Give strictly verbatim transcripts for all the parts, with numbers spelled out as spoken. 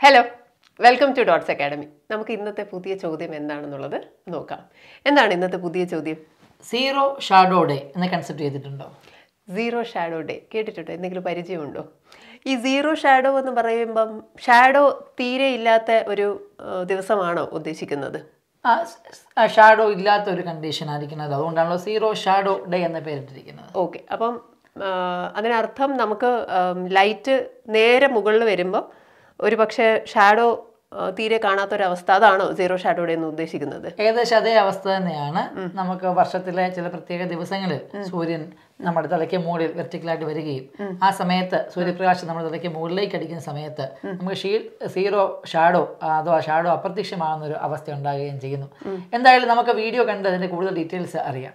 Hello, welcome to dots academy. നമുക്ക് ഇന്നത്തെ പുതിയ ചോദ്യം എന്താണെന്നുള്ളത് നോക്കാം. എന്താണ് ഇന്നത്തെ പുതിയ ചോദ്യം? സീറോ ഷാഡോ ഡേ എന്ന കൺസെപ്റ്റ് ചെയ്തിട്ടുണ്ടോ? സീറോ ഷാഡോ ഡേ കേട്ടിട്ടുണ്ടോ? എന്തെങ്കിലും പരിചയമുണ്ടോ? ഈ സീറോ ഷാഡോ എന്ന് പറയുമ്പം ഷാഡോ തീരെ ഇല്ലാത്ത ഒരു ദിവസമാണോ ഉദ്ദേശിക്കുന്നത്? ഷാഡോ ഇല്ലാത്ത ഒരു കണ്ടീഷൻ ആയിരിക്കുന്നത്, അതുകൊണ്ടാണല്ലോ സീറോ ഷാഡോ ഡേ എന്ന പേരിട്ടിരിക്കുന്നത്. ഓക്കെ, അപ്പം അതിനർത്ഥം നമുക്ക് ലൈറ്റ് നേരെ മുകളിൽ വരുമ്പോൾ ഒരു പക്ഷേ ഷാഡോ തീരെ കാണാത്തൊരവസ്ഥ, അതാണോ സീറോ ഷാഡോ ഡേ എന്ന് ഉദ്ദേശിക്കുന്നത്? ഏകദേശം അതേ അവസ്ഥ തന്നെയാണ്. നമുക്ക് വർഷത്തിലെ ചില പ്രത്യേക ദിവസങ്ങളിൽ സൂര്യൻ നമ്മുടെ തലയ്ക്ക് മുകളിൽ വെർട്ടിക്കലായിട്ട് വരികയും ആ സമയത്ത് സൂര്യപ്രകാശം നമ്മുടെ തലയ്ക്ക് മുകളിലേക്ക് അടിക്കുന്ന സമയത്ത് നമുക്ക് ഷീ സീറോ ഷാഡോ അഥവാ ഷാഡോ അപ്രത്യക്ഷമാകുന്ന ഒരു അവസ്ഥ ഉണ്ടാകുകയും ചെയ്യുന്നു. എന്തായാലും നമുക്ക് വീഡിയോ കണ്ട് അതിൻ്റെ കൂടുതൽ ഡീറ്റെയിൽസ് അറിയാം.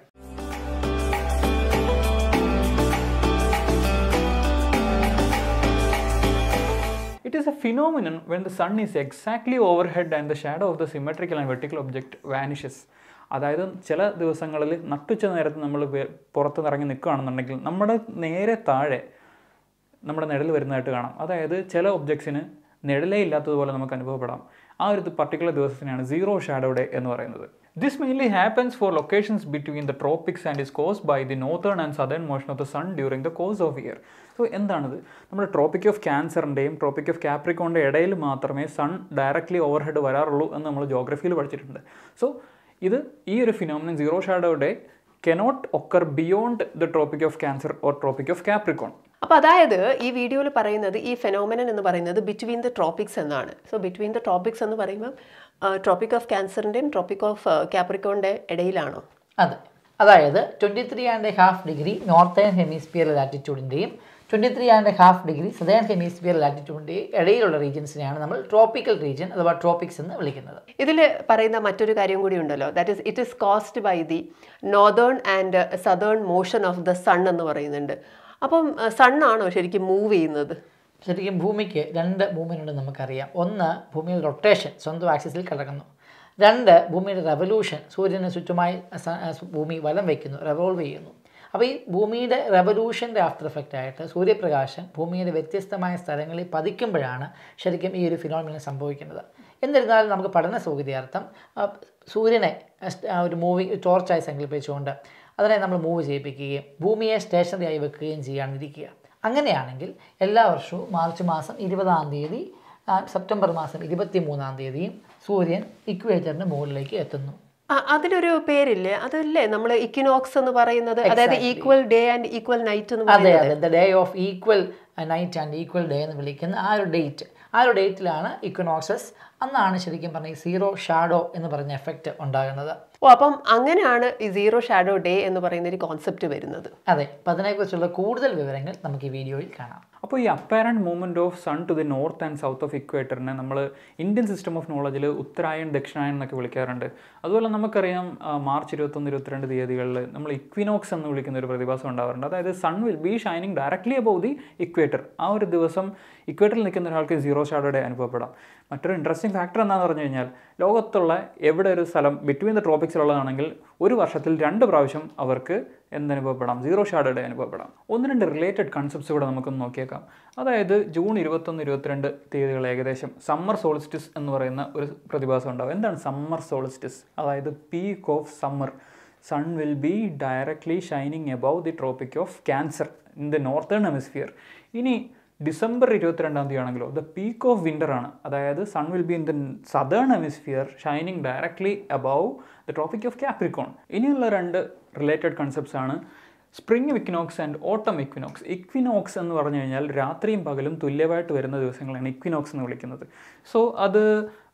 It is a phenomenon when the sun is exactly overhead and the shadow of the symmetrical and vertical object vanishes. അതായത് ചില ദിവസങ്ങളിൽ നട്ടുച്ച നേരത്ത് നമ്മൾ പുറത്ത് ഇറങ്ങി നിൽക്കുകയാണെന്നുണ്ടെങ്കിൽ നമ്മുടെ നേരെ താഴെ നമ്മുടെ നിഴൽ വരുന്നതായിട്ട് കാണാം. അതായത് ചില ഒബ്ജക്ട്സിന് നിഴലേ ഇല്ലാത്തതുപോലെ നമുക്ക് അനുഭവപ്പെടാം. ആ ഒരു പർട്ടിക്കുലർ ദിവസത്തിനാണ് സീറോ ഷാഡോ ഡേ എന്ന് പറയുന്നത്. This mainly happens for locations between the tropics and is caused by the northern and southern motion of the sun during the course of year. So എന്താണിത്? നമ്മുടെ ട്രോപ്പിക് ഓഫ് ക്യാൻസറിൻ്റെയും tropic of കാപ്രിക്കോണിൻ്റെ ഇടയിൽ മാത്രമേ sun directly overhead വരാറുള്ളൂ എന്ന് നമ്മൾ ജോഗ്രഫിയിൽ പഠിച്ചിട്ടുണ്ട്. So ഇത് ഈ ഒരു phenomenon zero shadow day cannot occur beyond the tropic of cancer or tropic of capricorn. അപ്പോൾ അതായത് ഈ വീഡിയോയിൽ പറയുന്നത് ഈ ഫെനോമിനൻ എന്ന് പറയുന്നത് ബിറ്റ്വീൻ ദ ട്രോപ്പിക്സ് എന്നാണ്. സോ ബിറ്റ്വീൻ ദ ട്രോപ്പിക്സ് എന്ന് പറയുമ്പോൾ ട്രോപ്പിക് ഓഫ് ക്യാൻസറിൻ്റെയും ട്രോപ്പിക് ഓഫ് കാപ്രിക്കോണിൻ്റെ ഇടയിലാണോ? അതെ, അതായത് twenty three and half degree northern hemisphere ലാറ്റിറ്റ്യൂഡിൻ്റെയും twenty three and half degree southern hemisphere ലാറ്റിറ്റ്യൂഡിൻ്റെയും ഇടയിലുള്ള റീജിയൻസിനെയാണ് നമ്മൾ ട്രോപ്പിക്കൽ റീജിയൻ അഥവാ ട്രോപ്പിക്സ് എന്ന് വിളിക്കുന്നത്. ഇതിൽ പറയുന്ന മറ്റൊരു കാര്യം കൂടി ഉണ്ടല്ലോ, that is it is caused by the northern and southern motion of the sun എന്ന് പറയുന്നുണ്ട്. അപ്പം സണ്ണാണോ ശരിക്കും മൂവ് ചെയ്യുന്നത്? ശരിക്കും ഭൂമിക്ക് രണ്ട് മൂവ്മെൻ്റ് ഉണ്ട് നമുക്കറിയാം. ഒന്ന്, ഭൂമിയുടെ റൊട്ടേഷൻ സ്വന്തം ആക്സിസിൽ കിടക്കുന്നു. രണ്ട്, ഭൂമിയുടെ റെവല്യൂഷൻ, സൂര്യന് ചുറ്റുമായി ഭൂമി വലം വയ്ക്കുന്നു, റെവോൾവ് ചെയ്യുന്നു. അപ്പോൾ ഈ ഭൂമിയുടെ റെവല്യൂഷൻ്റെ ആഫ്റ്റർ എഫക്റ്റ് ആയിട്ട് സൂര്യപ്രകാശം ഭൂമിയുടെ വ്യത്യസ്തമായ സ്ഥലങ്ങളിൽ പതിക്കുമ്പോഴാണ് ശരിക്കും ഈ ഒരു ഫിനോമിനൻ സംഭവിക്കുന്നത്. എന്നിരുന്നാലും നമുക്ക് പഠന സൗകര്യാർത്ഥം സൂര്യനെ ഒരു മൂവി ടോർച്ചായി സങ്കല്പിച്ചുകൊണ്ട് അതിനെ നമ്മൾ മൂവ് ചെയ്യിപ്പിക്കുകയും ഭൂമിയെ സ്റ്റേഷനറി ആയി വെക്കുകയും ചെയ്യാനിരിക്കുക. അങ്ങനെയാണെങ്കിൽ എല്ലാ വർഷവും മാർച്ച് മാസം ഇരുപതാം തീയതി സെപ്റ്റംബർ മാസം ഇരുപത്തി മൂന്നാം തീയതിയും സൂര്യൻ ഇക്വേറ്ററിന് മുകളിലേക്ക് എത്തുന്നു. അതിനൊരു പേരില്ലേ? അതല്ലേ നമ്മൾ ഇക്വിനോക്സ് എന്ന് പറയുന്നത്, അതായത് equal day and equal night എന്ന് പറയുന്നത്. അതെ അതെ, the day of equal night and equal day എന്ന് വിളിക്കുന്ന ആ ഒരു ഡേറ്റ് ആ ഒരു ഡേറ്റിലാണ് ഇക്വിനോക്സസ്. അന്നാണ് ശരിക്കും പറഞ്ഞാൽ ഈ സീറോ ഷാഡോ എന്ന് പറഞ്ഞ എഫക്റ്റ് ഉണ്ടാകുന്നത്. ഓ, അപ്പം അങ്ങനെയാണ് ഈ സീറോ ഷാഡോ ഡേ എന്ന് പറയുന്ന ഒരു കോൺസെപ്റ്റ് വരുന്നത്. അതെ, അപ്പം അതിനെക്കുറിച്ചുള്ള കൂടുതൽ വിവരങ്ങൾ നമുക്ക് ഈ വീഡിയോയിൽ കാണാം. അപ്പോൾ ഈ apparent movement of sun to the north and south of ഇക്വേറ്ററിനെ നമ്മൾ ഇന്ത്യൻ സിസ്റ്റം ഓഫ് നോളജിൽ ഉത്തരായൻ ദക്ഷിണായൻ എന്നൊക്കെ വിളിക്കാറുണ്ട്. അതുപോലെ നമുക്കറിയാം മാർച്ച് ഇരുപത്തൊന്ന് ഇരുപത്തിരണ്ട് തീയതികളിൽ നമ്മൾ ഇക്വിനോക്സ് എന്ന് വിളിക്കുന്ന ഒരു പ്രതിഭാസം ഉണ്ടാവാറുണ്ട്. അതായത് sun will be shining directly above the equator. ആ ഒരു ദിവസം ഇക്വേറ്ററിൽ നിൽക്കുന്ന ഒരാൾക്ക് സീറോ ഷാഡോ ഡേ അനുഭവപ്പെടാം. മറ്റൊരു ഇൻട്രസ്റ്റിംഗ് ഫാക്ടർ എന്താണെന്ന് പറഞ്ഞു കഴിഞ്ഞാൽ ലോകത്തുള്ള എവിടെ ഒരു സ്ഥലം ബിറ്റ്വീൻ ദ ട്രോപ്പിക്സിലുള്ളതാണെങ്കിൽ ഒരു വർഷത്തിൽ രണ്ട് പ്രാവശ്യം അവർക്ക് എന്തനുഭവപ്പെടാം? സീറോ ഷാഡോ ഡേ അനുഭവപ്പെടാം. ഒന്ന് രണ്ട് റിലേറ്റഡ് കൺസെപ്റ്റ്സ് കൂടെ നമുക്കൊന്ന് നോക്കിയേക്കാം. അതായത് ജൂൺ ഇരുപത്തൊന്ന് ഇരുപത്തിരണ്ട് തീയതികൾ ഏകദേശം സമ്മർ സോളിസ്റ്റിസ് എന്ന് പറയുന്ന ഒരു പ്രതിഭാസം ഉണ്ടാവും. എന്താണ് സമ്മർ സോളിസ്റ്റിസ്? അതായത് peak of summer. Sun will be directly shining above the tropic of cancer in the northern hemisphere. ഇനി ഡിസംബർ ഇരുപത്തിരണ്ടാം തീയതി ആണെങ്കിലോ ദ പീക്ക് ഓഫ് വിൻ്റർ ആണ്. അതായത് sun will be in the southern hemisphere shining directly above the tropic of capricorn. ഇനിയുള്ള രണ്ട് related concepts ആണ് spring equinox and autumn equinox. Equinox എന്ന് പറഞ്ഞു കഴിഞ്ഞാൽ രാത്രിയും പകലും തുല്യമായിട്ട് വരുന്ന ദിവസങ്ങളാണ് ഇക്വിനോക്സ് എന്ന് വിളിക്കുന്നത്. സോ അത്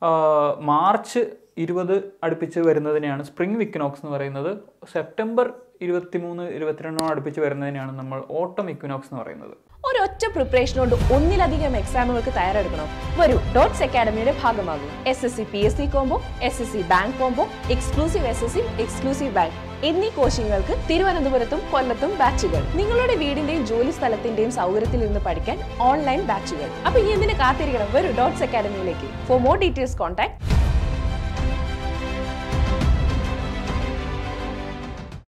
മാർച്ച് ഇരുപത് അടുപ്പിച്ച് വരുന്നതിനെയാണ് സ്പ്രിംഗ് ഇക്വിനോക്സ് എന്ന് പറയുന്നത്. സെപ്റ്റംബർ ഇരുപത്തി മൂന്ന് ഇരുപത്തിരണ്ടോട് അടുപ്പിച്ച് വരുന്നതിനെയാണ് നമ്മൾ ഓട്ടം ഇക്വിനോക്സ് എന്ന് പറയുന്നത്. ഒരൊറ്റ പ്രിപ്പറേഷൻ കൊണ്ട് ഒന്നിലധികം എക്സാമുകൾക്ക് തയ്യാറെടുക്കണം. വരൂ, ഡോട്ട്സ് അക്കാഡമിയുടെ ഭാഗമാകും. S S C P S C combo, S S C bank combo, exclusive S S C, exclusive bank എന്നീ കോച്ചിങ്ങുകൾക്ക് തിരുവനന്തപുരത്തും കൊല്ലത്തും ബാച്ചുകൾ. നിങ്ങളുടെ വീടിന്റെയും ജോലി സ്ഥലത്തിന്റെയും സൗകര്യത്തിൽ നിന്ന് പഠിക്കാൻ ഓൺലൈൻ ബാച്ചുകൾ. അപ്പൊ ഇനി എന്തിനു കാത്തിരിക്കണം? വരൂ ഡോട്ട്സ് അക്കാഡമിയിലേക്ക്. For more details contact